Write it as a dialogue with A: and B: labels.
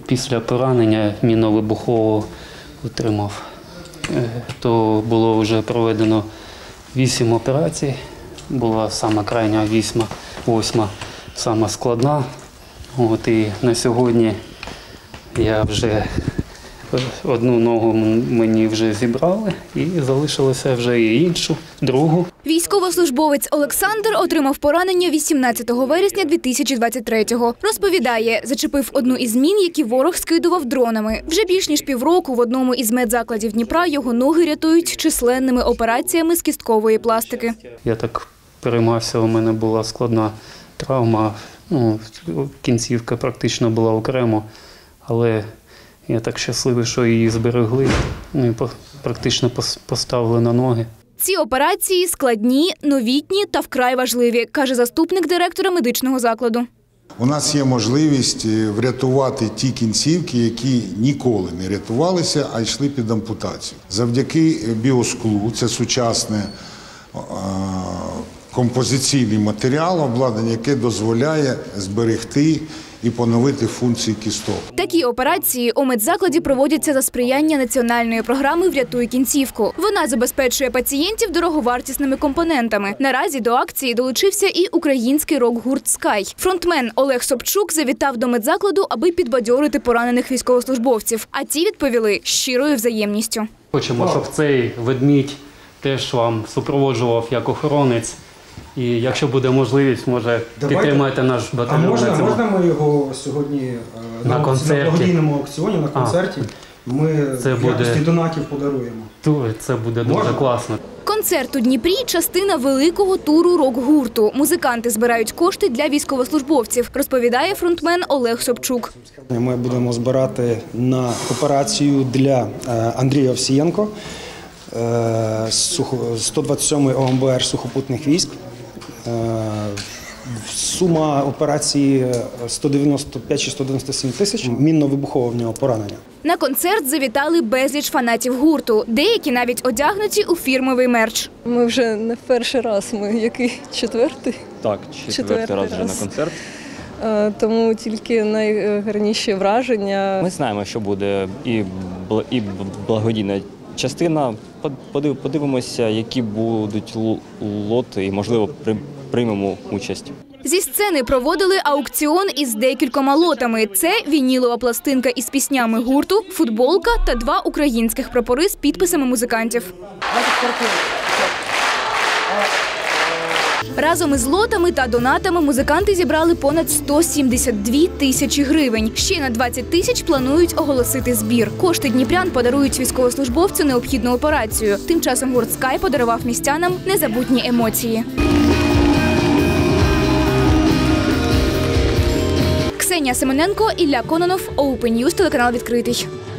A: Після поранення мінно-вибухового отримав, то було вже проведено 8 операцій. Була сама крайня 8-ма, сама складна. І на сьогодні я вже одну ногу мені вже зібрали і залишилося вже і іншу, другу.
B: Військовослужбовець Олександр отримав поранення 18 вересня 2023-го. Розповідає, зачепив одну із мін, які ворог скидував дронами. Вже більш ніж півроку в одному із медзакладів Дніпра його ноги рятують численними операціями з кісткової пластики.
A: Я так переймався, у мене була складна травма, кінцівка практично була окремо, але я так щасливий, що її зберегли, і практично поставили на ноги.
B: Ці операції складні, новітні та вкрай важливі, каже заступник директора медичного закладу.
C: У нас є можливість врятувати ті кінцівки, які ніколи не рятувалися, а йшли під ампутацію. Завдяки біосклу, це сучасне композиційний матеріал, обладнання, яке дозволяє зберегти і поновити функції кісток.
B: Такі операції у медзакладі проводяться за сприяння національної програми «Врятуй кінцівку». Вона забезпечує пацієнтів дороговартісними компонентами. Наразі до акції долучився і український рок-гурт «Скай». Фронтмен Олег Собчук завітав до медзакладу, аби підбадьорити поранених військовослужбовців. А ті відповіли щирою взаємністю.
A: Хочемо, щоб цей ведмідь теж вам супроводжував як охоронець. І якщо буде можливість, може підтримайте наш батальйон.
D: А можна ми його сьогодні на благодійному аукціоні, на концерті, ми в якості донатів подаруємо?
A: Це буде дуже класно.
B: Концерт у Дніпрі – частина великого туру рок-гурту. Музиканти збирають кошти для військовослужбовців, розповідає фронтмен Олег Собчук.
D: Ми будемо збирати на операцію для Андрія Овсієнко, 127-й ОМБР сухопутних військ. Сума операції 195 чи 197 тисяч. Мінно-вибухове в нього поранення.
B: На концерт завітали безліч фанатів гурту. Деякі навіть одягнуті у фірмовий мерч.
E: Ми вже не перший раз, ми який? Четвертий?
F: Так, четвертий раз вже на концерт.
E: Тому тільки найгарніші враження.
F: Ми знаємо, що буде і благодійна частина. Подивимося, які будуть лоти і, можливо, приймемо участь.
B: Зі сцени проводили аукціон із декількома лотами. Це вінілова пластинка із піснями гурту, футболка та 2 українських прапори з підписами музикантів. Разом із лотами та донатами музиканти зібрали понад 172 тисячі гривень. Ще на 20 тисяч планують оголосити збір. Кошти дніпрян подарують військовослужбовцю необхідну операцію. Тим часом гурт «Скай» подарував містянам незабутні емоції. Ксенія Семененко, Ілля Кононов, Open News, телеканал «Відкритий».